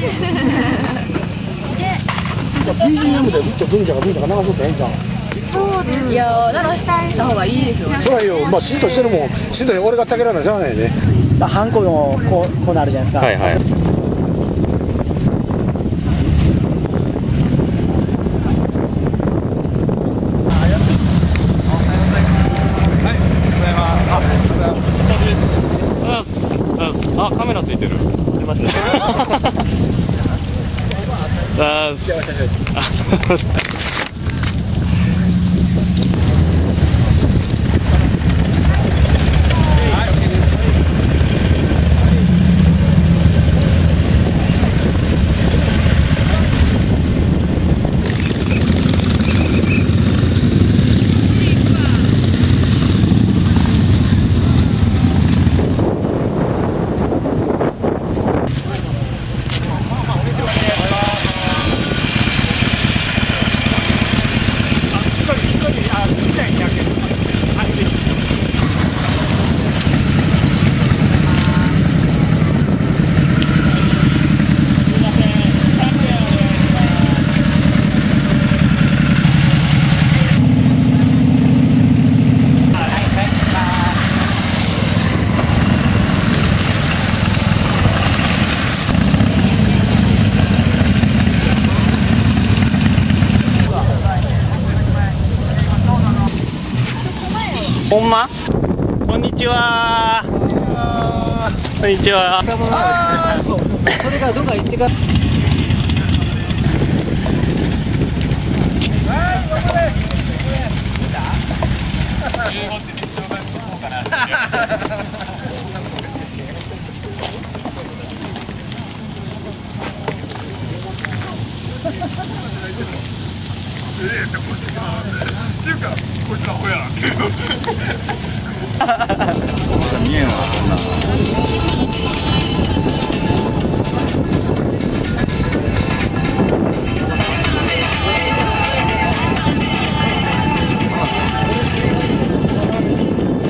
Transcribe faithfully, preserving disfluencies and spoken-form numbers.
ビージーエム でうっちゃ文ちゃんが文ちゃんが流そうってええんじゃん。 そうです。いや、ならした方がいいですよね。 そらいいよ。まあしんとしてるもん。しんとに俺がたけらなしゃあないね。まあハンコもこうこうなるじゃないですか。はいはい。 あ、カメラついてる。出ました。あー、ほんま？こんにちは。こんにちは。 それからどっか行ってから。っていうかこいつアホやっていう見えんわ。